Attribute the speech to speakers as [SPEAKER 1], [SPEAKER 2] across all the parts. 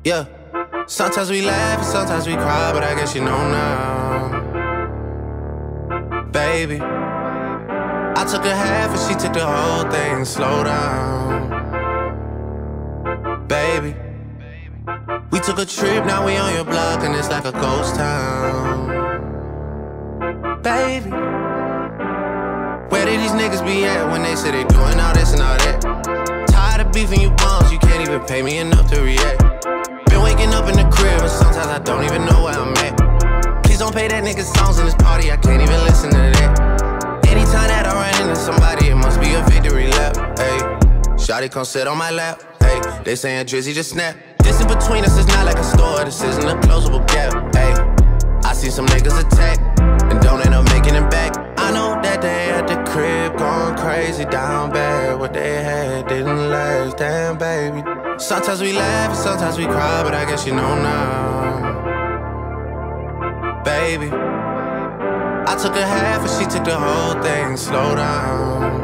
[SPEAKER 1] Yeah, sometimes we laugh and sometimes we cry, but I guess you know now. Baby, I took a half and she took the whole thing. Slow down. Baby, we took a trip, now we on your block and it's like a ghost town. Baby, where did these niggas be at when they say they doing all this and all that? Tired of beefing you bums, you can't even pay me enough to react. Been waking up in the crib and sometimes I don't even know where I'm at. Please don't pay that nigga songs in this party, I can't even listen to that. Anytime that I run into somebody, it must be a victory lap. Hey, shawty come sit on my lap. Hey, they saying Drizzy just snap. This in between us is not like a store, this isn't a closable gap. Hey, I see some niggas attack and don't end up making it back. I know that they at the crib going crazy down bad. What they had didn't last, damn baby. Sometimes we laugh and sometimes we cry, but I guess you know now. Baby, I took a half and she took the whole thing. Slow down.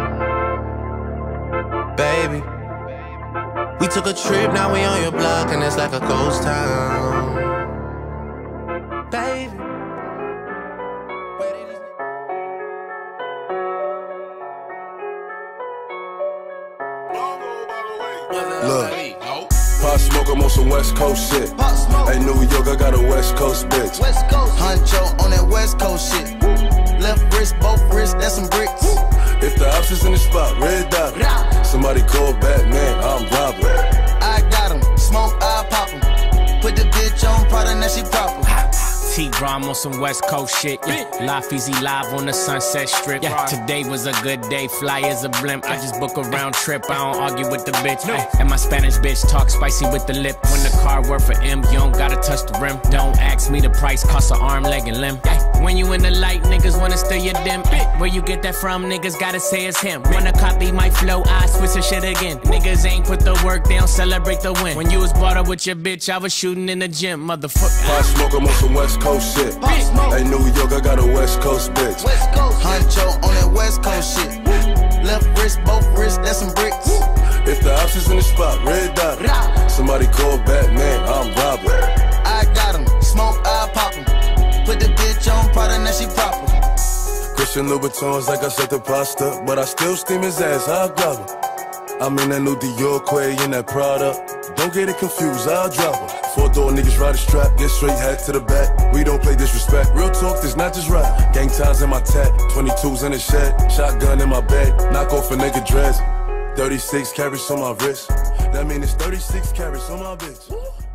[SPEAKER 1] Baby, we took a trip, now we on your block and it's like a ghost town. Baby,
[SPEAKER 2] look, Pop Smoke, I'm on some West Coast shit. Hey, New York, I got a West Coast bitch.
[SPEAKER 3] West Coast, Huncho on that West Coast shit. Left wrist, both wrists, that's some bricks.
[SPEAKER 2] If the ops is in the spot, red dot. Somebody call Batman, I'm robbing.
[SPEAKER 3] I got him, smoke, I pop him. Put the bitch on Prada, now she proper.
[SPEAKER 4] T-Rom on some West Coast shit, yeah. Life Easy live on the Sunset Strip, yeah. Today was a good day, fly as a blimp. I just book a round trip, I don't argue with the bitch, no. And my Spanish bitch talk spicy with the lip. When the car worth for M, you don't gotta touch the rim. Don't ask me the price, cost an arm, leg, and limb. When you in the light, niggas wanna steal your dim. Where you get that from, niggas gotta say it's him. Wanna copy my flow, I switch the shit again. Niggas ain't put the work, they don't celebrate the win. When you was brought up with your bitch, I was shooting in the gym, motherfucker.
[SPEAKER 2] Pop Smoke, I'm on some West Coast shit. Hey, New York, I got a West Coast bitch.
[SPEAKER 3] West Coast, Huncho on that West Coast shit. Left wrist, both wrists, that's some bricks.
[SPEAKER 2] If the ops is in the spot, red dot. Somebody call Batman, I'm robbing.
[SPEAKER 3] I got him, smoke, I pop him. Put the bitch on Prada, now she proper.
[SPEAKER 2] Christian Louboutins like I said the pasta, but I still steam his ass, I'll grab him. I'm in that new Dior Quay in that Prada. Don't get it confused, I'll drop her. 4-door niggas ride a strap, get straight head to the back. We don't play disrespect, real talk, this not just rap. Gang ties in my tat, 22s in the shed. Shotgun in my bed, knock off a nigga dress. 36 carats on my wrist, that mean it's 36 carats on my bitch.